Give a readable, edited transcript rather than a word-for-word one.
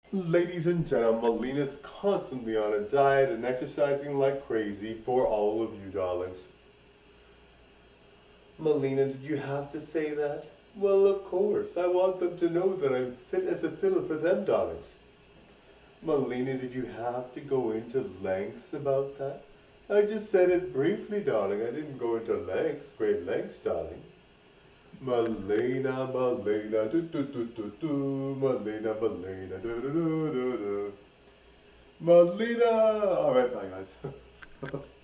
Ladies and gentlemen, Melina's constantly on a diet and exercising like crazy for all of you, darlings. Melina, did you have to say that? Well, of course. I want them to know that I'm fit as a fiddle for them, darlings. Melina, did you have to go into lengths about that? I just said it briefly, darling. I didn't go into lengths, great lengths, darling. Melina, Melina, do do do do do, Melina, Melina, do do do do do. Melina! Alright, bye guys.